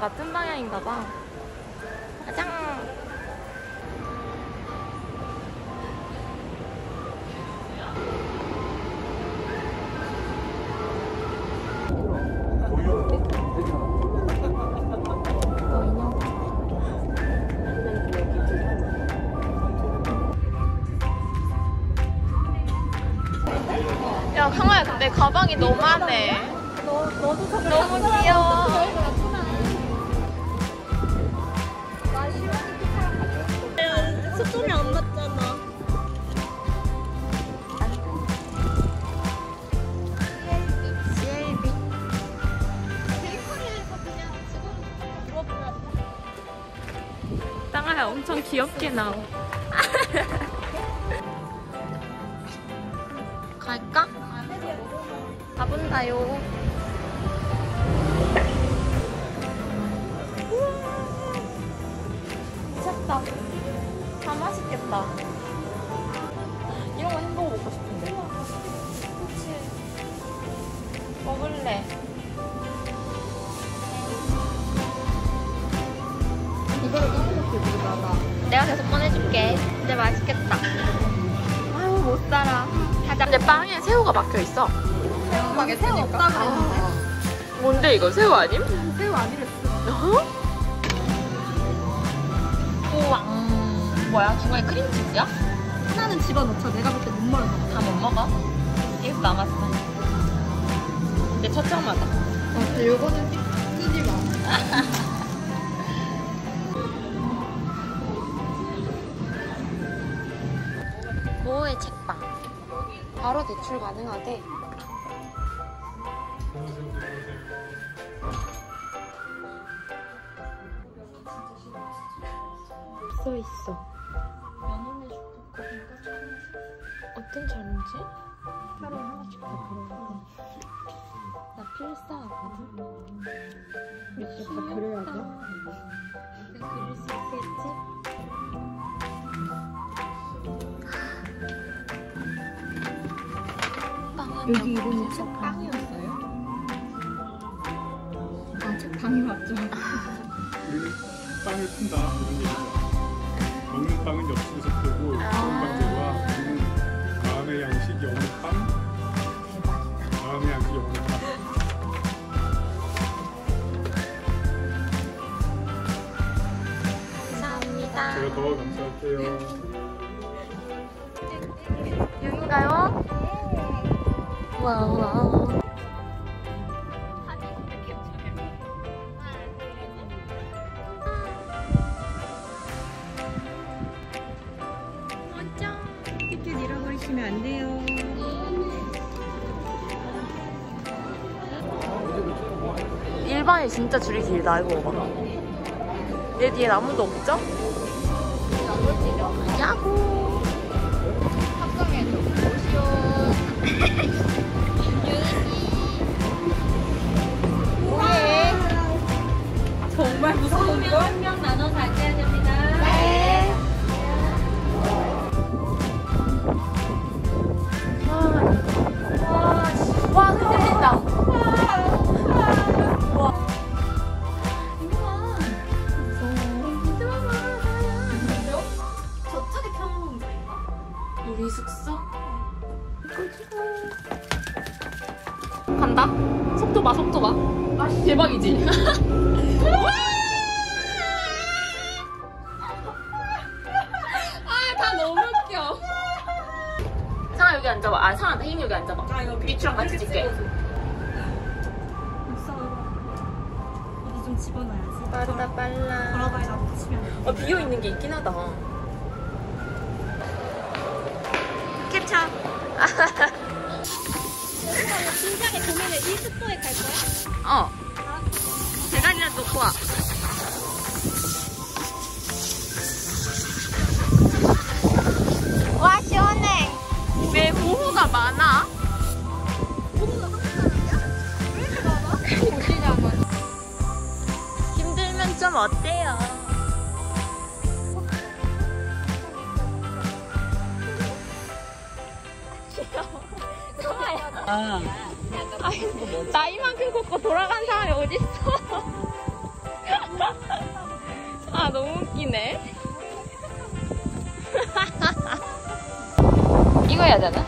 같은 방향인가 봐. 가자. 야, 강아야, 근데 가방이 너무하네. 너무 귀여워. 초점이 안 맞잖아. CLB. 땅아야 엄청 귀엽게 나와. 갈까? 가본다요. 미쳤다. 다 맛있겠다. 이런 거 햄버거 먹고 싶은데. 그치. 먹을래. 이거를 까먹었지, 우리가. 내가 계속 꺼내줄게. 근데 맛있겠다. 아유, 못 살아. 가자. 근데 빵에 새우가 막혀있어. 새우막에 새우 없다 그랬는데. 뭔데 이거? 새우 아님? 새우 아니랬어. 어? 우와. 뭐야? 중간에 크림치즈야? 하나는 집어넣자. 내가 볼 때 못 먹어. 다 못 먹어? 계속 남았어. 근데 처참하다. 근데 요거는 쓰지 마. 모의 책방. 바로 대출 가능하대. 써있어. 어떤 촬영지? 하루에 하나씩 다 그려야 나 필사하거든. 이렇게 다 그려야 돼. 그릴 수 있겠지? 여기 이름이 책방이었어요? 아, 책방이 맞죠? 우리는 빵을 푼다 이런 얘기죠. 먹는 빵은 엽수에서 풀고 건빵제와 우리는 마음의 양식 영어 빵, 마음의 양식 영어 빵. 감사합니다. 제가 더 감사할게요. 여긴가요? 와우. 티켓 잃어버리시면 안 돼요. 일반이 진짜 줄이 길다. 이거 봐봐. 내 뒤엔 아무도 없죠? 야구. 합성해줘. 뭐해? 정말 무서운 걸? 한 명 나눠 가셔야 됩니다. 네. 와, 흔들린다. 와. 저쪽에 켜놓은 거. 우리 숙소? 간다? 속도 봐, 속도 봐. 대박이지? 아, 다 너무 웃겨. 상아 여기 앉아봐. 아, 상아, 혜인 여기 앉아봐. 아, 여기. 리추랑 같이 찍게. 어디 좀 집어넣어야지. 빠르다, 빨라. 걸어봐야 치면. 비어있는 게 있긴 하다. 캡처. 진작에 고민을 1스포에 갈 거야? 대가리라도 놓고 와. 와, 시원해. 왜 보호가 많아? 보고가 한국사람이야? 왜 이렇게 많아? 보시냐고. 힘들면 좀 어때요? 아. 나이만큼 걷고 돌아간 사람이 어딨어? 웃기네. 이거 해야 되나?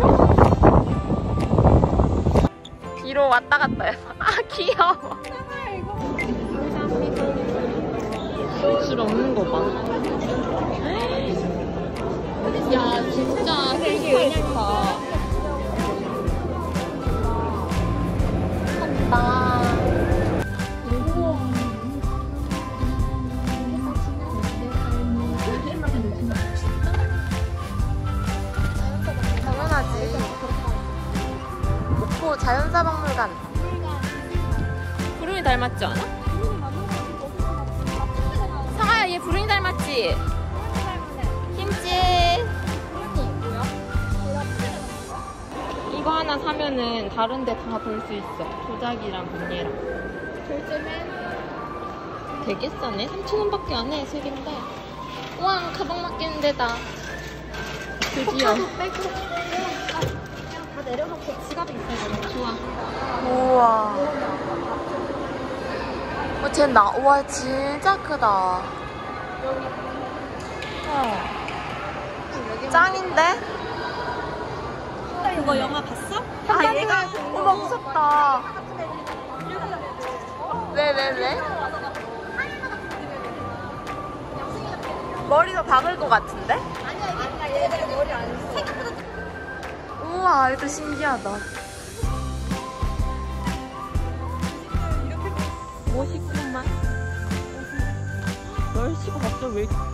뒤로 왔다 갔다 해. 아 귀여워. 줄 없는 거 봐. 야 진짜 되게 좋다. 컸다. 당연하지. 목포 자연사박물관. 구름이 닮았지 않아? 상아야 얘 구름이 닮았지? 김치. 이거 하나 사면은 다른 데 다 볼 수 있어. 도자기랑 분예랑. 결제는 되게 싸네. 3,000원밖에 안 해. 색인데. 우와 가방 맡기는 데다. 드디어. 다 내려놓고 지갑이 있어야 좋아. 우와. 쟤나. 우와 진짜 크다. 짱인데? 그거 영화 봤어? 아 얘가 어머 무섭다. 왜? 머리도 박을 것 같은데? 아니야 얘들 머리 안 써. 우와 이것도 신기하다. 멋있구만. 멸치가 갑자기 왜 이렇게.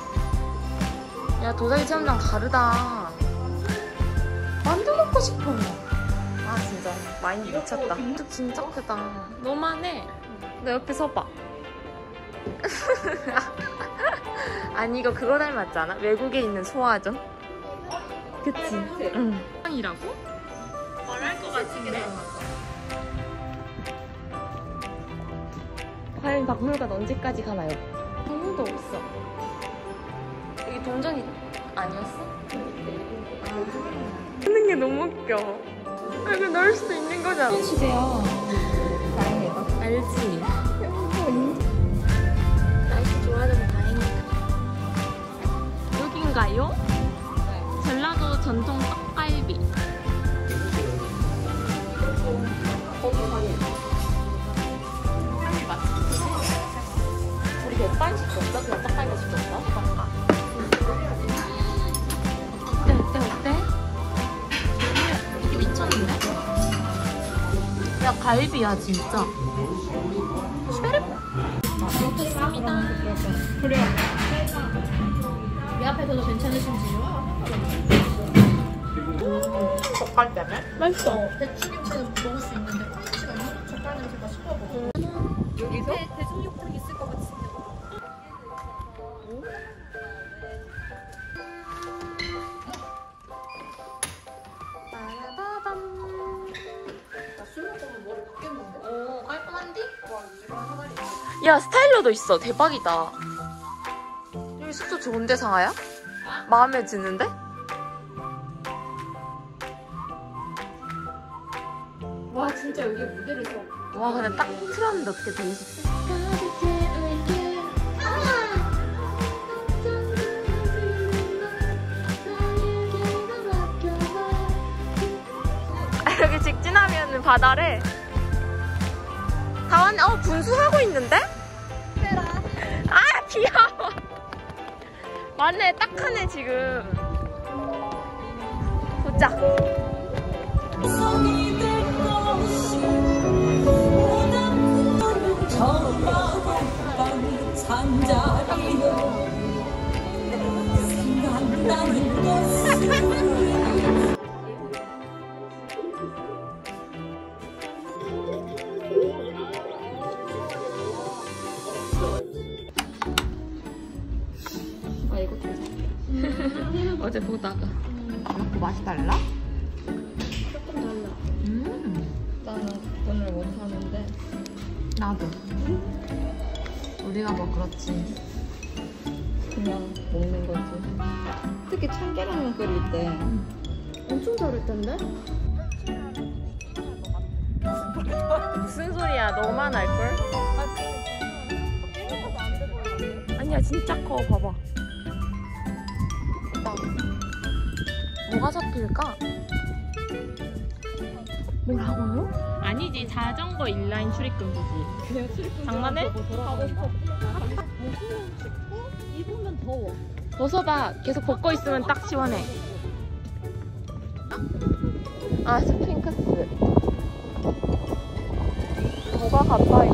야 도자기 체험장 다르다. 만두 먹고 싶어. 아 진짜 마인드 미쳤다. 만두 진짜 크다. 너만해. 너 옆에 서봐. 아니 이거 그거 닮았잖아. 외국에 있는 소화전. 그치? 응. 이라고? 말할 것 같은데. 과연 박물관 언제까지 가나요? 아무도 없어. 여기 동전이 아니었어? 하는 게 너무 웃겨. 이거 넣을 수도 있는 거잖아. 시대야. 다행이다. 알지? 날씨 좋아져서 다행이다. 여긴가요? 네. 전라도 전통 떡갈비. 거기 가게. 떡갈비 맛있지? 우리 백반 시켰어? 그냥 떡갈비 시켰어? 어때? 이게 미쳤는데? 야 갈비야 진짜. 쉐르? 먹겠습니다. 그래요. 내 앞에서도 괜찮으신지요? 젓갈 때문에? 맛있어. 배추김치는 먹을 수 있는데 콩김치가 있는 젓갈 냄새가 싫어하고. 여기서? 대중용품 있을 것 같은데. 야 스타일러도 있어. 대박이다. 여기 숙소 좋은데 상아야? 마음에 드는데? 와 진짜 여기 무대를 서. 와 근데 딱 틀었는데 어떻게 돼 있었어? 여기 직진하면 바다래. 다 왔네. 분수하고 있는데? 아 귀여워. 맞네 딱 하네 지금. 보자. 아 이거 되게 어제 보다가 이렇게 맛이 달라? 조금 달라. 나는 오늘 못 사는데. 나도. 우리가 뭐 그렇지. 그냥 먹는 거지. 특히 참깨라면 끓일 때 엄청 다를 텐데? 무슨 소리야? 너만 알걸? 아니 아니야 진짜 커. 봐봐. 일단 뭐가 잡힐까? 뭐라고요? 아니지, 자전거 인라인 출입금지지. 그냥 출입금 장난해? 가고 싶어. 벗으면 춥고 입으면 더워. 벗어봐. 계속 벗고 있으면 딱 시원해. 아 스핑크스. 뭐가 가빠이?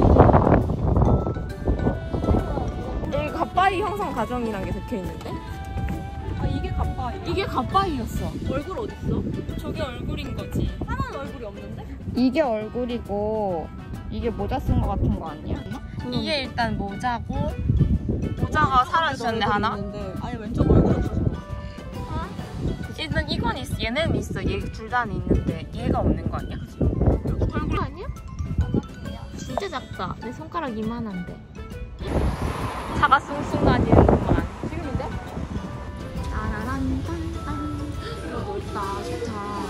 여기 가빠이 형성 과정이란 게 적혀있는데? 아 이게 가빠이. 이게 가빠이였어. 얼굴 어딨어? 저게 얼굴인 거지. 하나는 얼굴이 없는데? 이게 얼굴이고 이게 모자 쓴 거 같은 거 아니야? 이게 일단 모자고 모자가 사라졌네 하나? 아니 왼쪽 얼굴은 없어. 일단 이건 있어. 얘는 있어. 얘 둘 다는 있는데 얘가 없는 거 아니야? 얼굴 아니야? 진짜 작다. 내 손가락 이만한데. 차가 숭숭 다니는구만. 지금인데? 따라란딴딴. 이거 넓다. 좋다.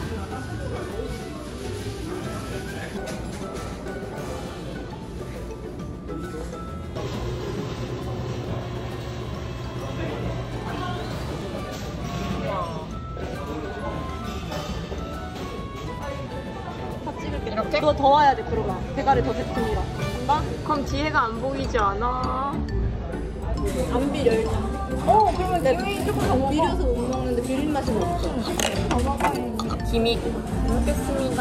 이렇게? 그거 더 와야 돼, 그러가. 대가리 더 세팅이라. 간다? 그럼 뒤에가 안 보이지 않아? 안 비려, 일단. 그러면 내 조금 더 비려서 못 먹는데 비린 맛은 없어. 기믹. 먹겠습니다.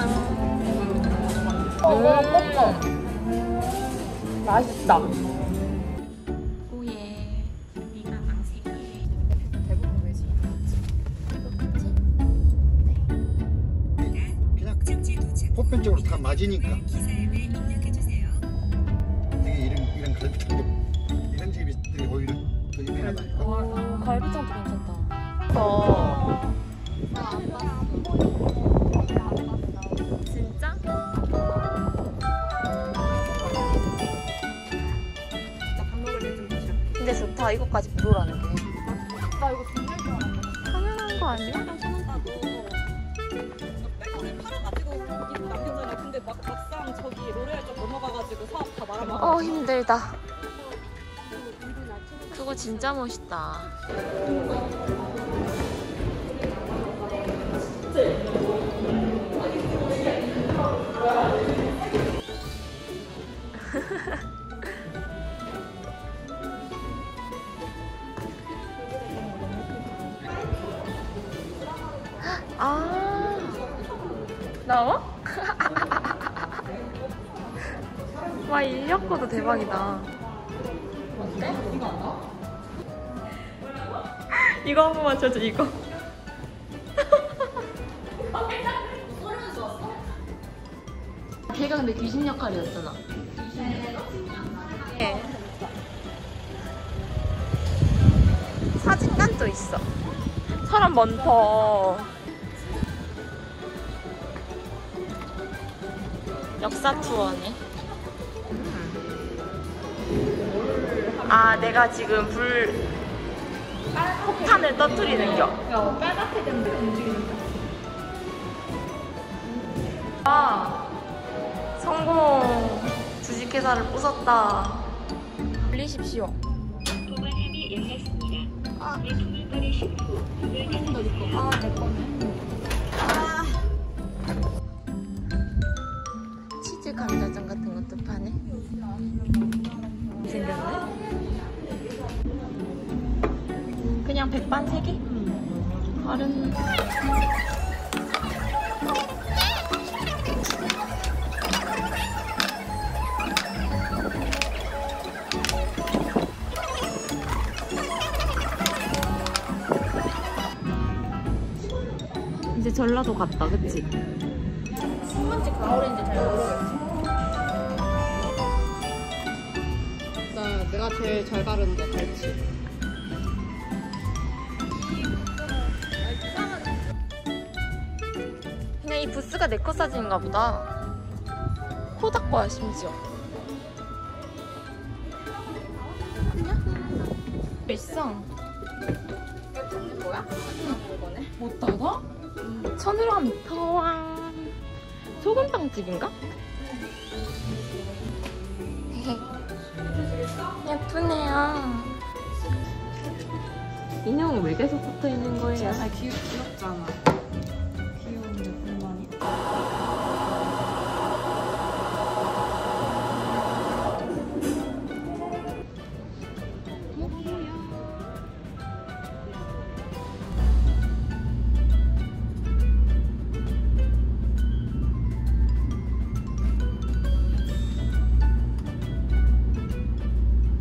맛있다. 오예. 네가 망색해. 대부분 왜지? 그냥 보편적으로 다 맞으니까 되게 이런 갈비탕도 이런 집들이 오히려 더 유명하다니까. 갈비탕도 괜찮다. 진짜? 근데 좋다. 이거까지 무료라는 게. 나 이거 정말 좋아. 당연한 거 아니야? 팔아가지고 이거 남겼잖아. 근데 막상 저기 로레알 쪽 넘어가가지고 사업 다 말아먹어. 힘들다. 그거 진짜 멋있다. 아, 나와? 와, 인력거도 대박이다. 어때? 이거 한 번만 쳐줘, 이거. 걔가 근데 귀신 역할이었잖아. 네. 사진관도 있어. 사람 많다. 역사 투어네. 아, 내가 지금 폭탄을 터뜨리는 겨. 빨갛게 된데 움직이는 거. 아, 성공. 주식회사를 부쉈다. 올리십시오. 치즈 감자전 같은 것도 파네. 생겼네. 그냥 백반 3개? 다른. 이제 전라도 갔다, 그치? 신문지 가오리인지 잘 모르겠어. 내가 제일 잘 바르는데 갈치. 그냥 이 부스가 내 컷 사진인가 보다. 코닥 거야, 심지어. 비싸. 먹는 거야? 이거네. 못 닫아? 천으람 터왕. 소금빵집인가? 예쁘네요. 인형은 왜 계속 붙어 있는 거예요? 아 귀엽잖아.